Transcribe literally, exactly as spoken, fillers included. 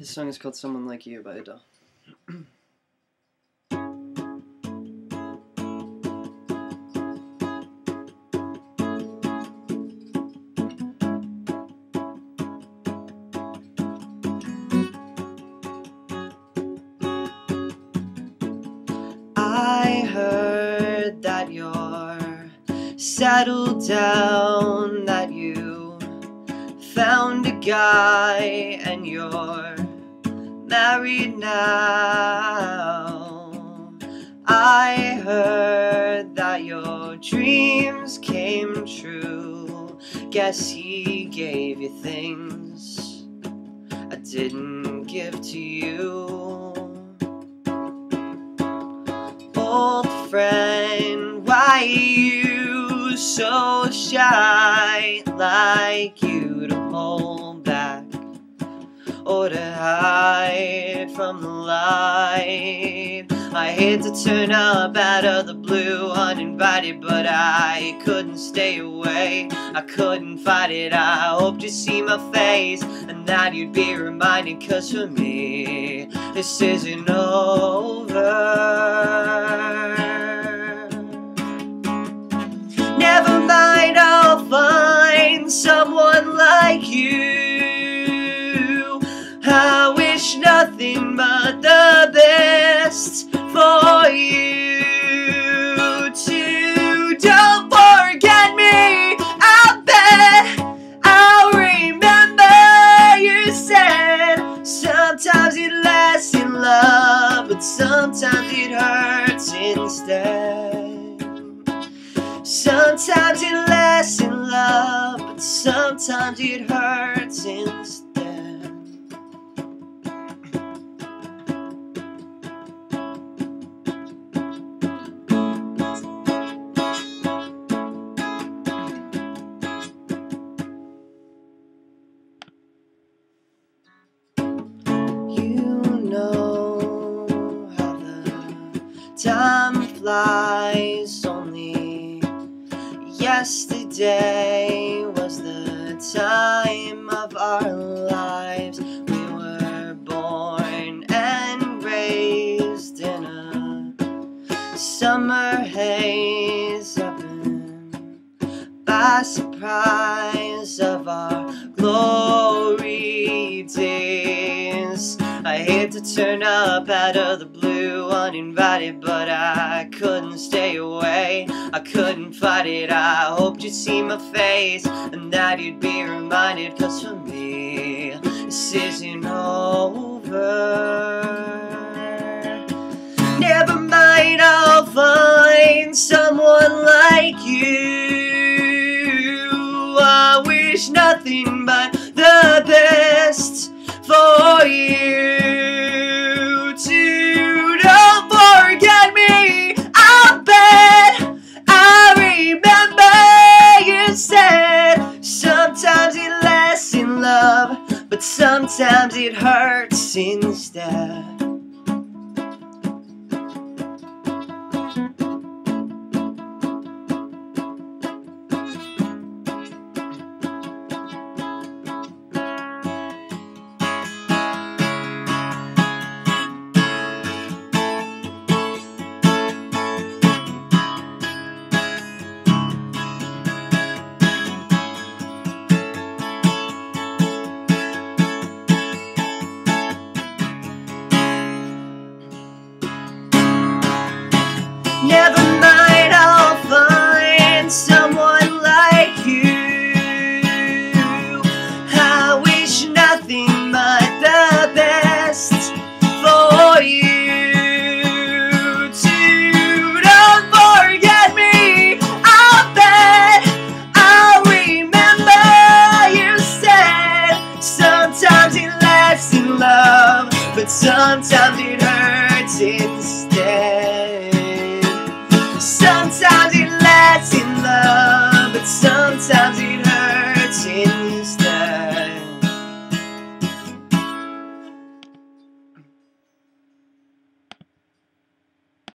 This song is called Someone Like You by Adele. I heard that you're settled down, that you found a guy and you're married now. I heard that your dreams came true. Guess he gave you things I didn't give to you. Old friend, why are you so shy? Like you to hold back or to hide from the light. I hate to turn up out of the blue uninvited, but I couldn't stay away. I couldn't fight it. I hoped you'd see my face and that you'd be reminded, 'cause for me this isn't over. Never mind, I'll find someone like you. I wish nothing but the best for you too. Don't forget me, I bet I'll remember you said sometimes it lasts in love, but sometimes it hurts instead. Sometimes it lasts in love, but sometimes it hurts instead. Time flies, only yesterday was the time of our lives. We were born and raised in a summer haze, driven by surprise of our glory days. I hate to turn up out of the blue uninvited, but I couldn't stay away. I couldn't fight it. I hoped you'd see my face and that you'd be reminded, 'cause for me this isn't over. Never mind, I'll find someone like you. I wish nothing but the best for you too. Don't forget me, I bet I remember you said sometimes it lasts in love, but sometimes it hurts instead. Never mind, I'll find someone like you. I wish nothing but the best for you too. Don't forget me, I bet I'll remember you said sometimes it lasts in love, but sometimes it hurts instead. So